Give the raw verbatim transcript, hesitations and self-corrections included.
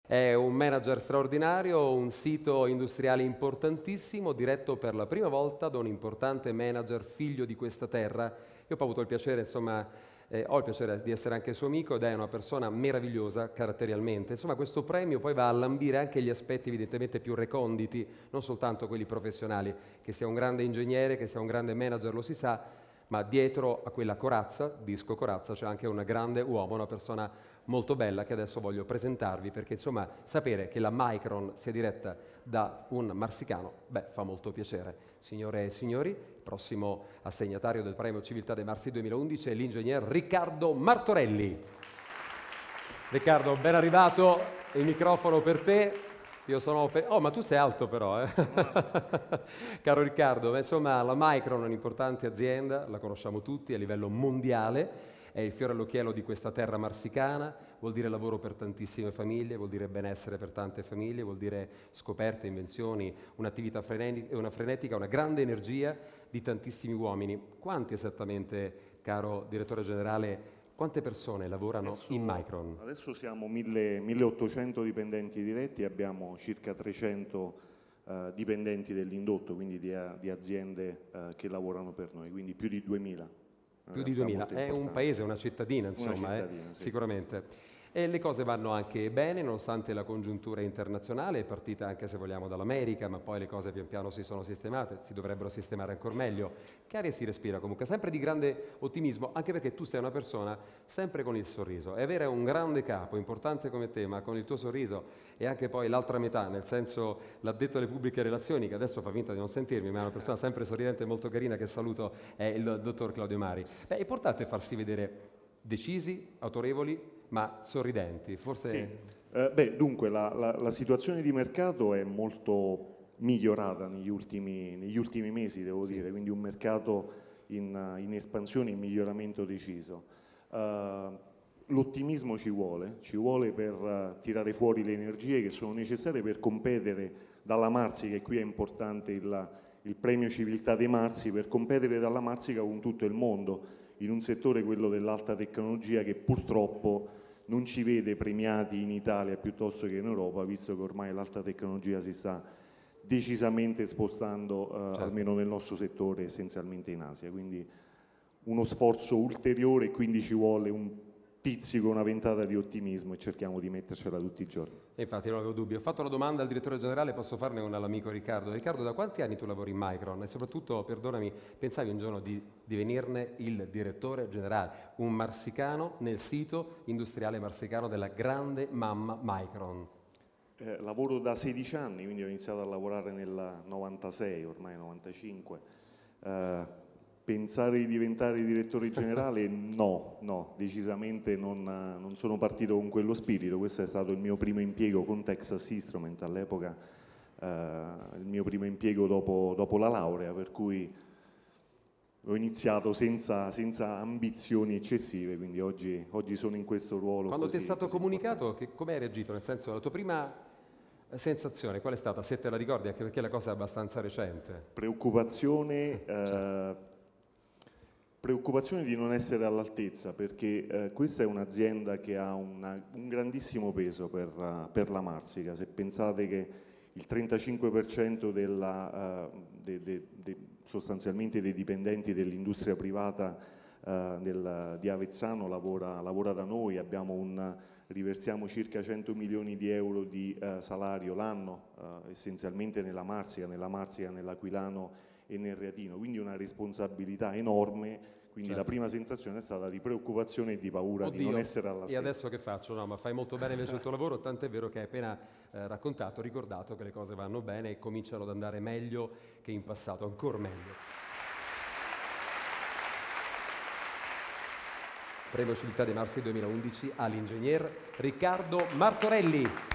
È un manager straordinario, un sito industriale importantissimo, diretto per la prima volta da un importante manager figlio di questa terra. Io ho avuto il piacere, insomma, eh, ho il piacere di essere anche suo amico ed è una persona meravigliosa caratterialmente. Insomma, questo premio poi va a lambire anche gli aspetti evidentemente più reconditi, non soltanto quelli professionali. Che sia un grande ingegnere, che sia un grande manager, lo si sa, ma dietro a quella corazza, disco corazza, c'è anche un grande uomo, una persona molto bella che adesso voglio presentarvi, perché insomma sapere che la Micron sia diretta da un marsicano, beh, fa molto piacere. Signore e signori, il prossimo assegnatario del Premio Civiltà dei Marsi duemilaundici è l'ingegner Riccardo Martorelli. Riccardo, ben arrivato, il microfono per te. Io sono... Oh, ma tu sei alto però, eh? Caro Riccardo, beh, insomma, la Micron è un'importante azienda, la conosciamo tutti a livello mondiale, è il fiore all'occhiello di questa terra marsicana, vuol dire lavoro per tantissime famiglie, vuol dire benessere per tante famiglie, vuol dire scoperte, invenzioni, un'attività frenetica, una frenetica, una grande energia di tantissimi uomini. Quanti esattamente, caro direttore generale, quante persone lavorano adesso, in Micron? Adesso siamo milleottocento dipendenti diretti e abbiamo circa trecento uh, dipendenti dell'indotto, quindi di, di aziende uh, che lavorano per noi, quindi più di duemila. Più di duemila, è un paese, una cittadina, insomma, una cittadina, eh, sì. Sicuramente. E le cose vanno anche bene, nonostante la congiuntura internazionale, è partita anche se vogliamo dall'America, ma poi le cose pian piano si sono sistemate, si dovrebbero sistemare ancora meglio. Che aria si respira comunque, sempre di grande ottimismo, anche perché tu sei una persona sempre con il sorriso. E avere un grande capo, importante come te, ma con il tuo sorriso e anche poi l'altra metà, nel senso l'addetto alle pubbliche relazioni, che adesso fa finta di non sentirmi, ma è una persona sempre sorridente e molto carina che saluto, è il dottor Claudio Mari. Beh, è importante farsi vedere decisi, autorevoli, ma sorridenti, forse... Sì. Eh, beh, dunque, la, la, la situazione di mercato è molto migliorata negli ultimi, negli ultimi mesi, devo sì. dire, quindi un mercato in, in espansione, in miglioramento deciso. Uh, l'ottimismo ci vuole, ci vuole per uh, tirare fuori le energie che sono necessarie per competere dalla Marsica, e qui è importante il, il premio Civiltà dei Marsi, per competere dalla Marsica con tutto il mondo, in un settore, quello dell'alta tecnologia, che purtroppo non ci vede premiati in Italia piuttosto che in Europa, visto che ormai l'alta tecnologia si sta decisamente spostando, eh, certo. almeno nel nostro settore, essenzialmente in Asia. Quindi uno sforzo ulteriore, e quindi ci vuole un pizzico, una ventata di ottimismo, e cerchiamo di mettercela tutti i giorni. E infatti non avevo dubbi. Ho fatto una domanda al direttore generale, posso farne una all'amico Riccardo. Riccardo, da quanti anni tu lavori in Micron? E soprattutto, perdonami, pensavi un giorno di divenirne il direttore generale, un marsicano nel sito industriale marsicano della grande mamma Micron? Eh, lavoro da sedici anni, quindi ho iniziato a lavorare nel novantasei, ormai novantacinque. Eh, Pensare di diventare direttore generale no, no, decisamente non, non sono partito con quello spirito. Questo è stato il mio primo impiego con Texas Instruments all'epoca, eh, il mio primo impiego dopo, dopo la laurea, per cui ho iniziato senza, senza ambizioni eccessive, quindi oggi, oggi sono in questo ruolo. Quando così, ti è stato comunicato, che, come hai reagito? Nel senso, la tua prima sensazione qual è stata? Se te la ricordi, anche perché la cosa è abbastanza recente. Preoccupazione... certo. eh, Preoccupazione di non essere all'altezza, perché eh, questa è un'azienda che ha una, un grandissimo peso per, uh, per la Marsica. Se pensate che il trentacinque per cento della, uh, de, de, de, sostanzialmente dei dipendenti dell'industria privata uh, del, di Avezzano lavora, lavora da noi, abbiamo un, riversiamo circa cento milioni di euro di uh, salario l'anno, uh, essenzialmente nella Marsica, nella Marsica, nell'Aquilano e nel Reatino, quindi una responsabilità enorme. Quindi certo. La prima sensazione è stata di preoccupazione e di paura Oddio, di non essere all'altezza. E adesso che faccio? No, ma fai molto bene invece il tuo lavoro, tant'è vero che hai appena eh, raccontato, ricordato che le cose vanno bene e cominciano ad andare meglio che in passato, ancora meglio. Premio Civiltà dei Marsi duemilaundici all'ingegner Riccardo Martorelli.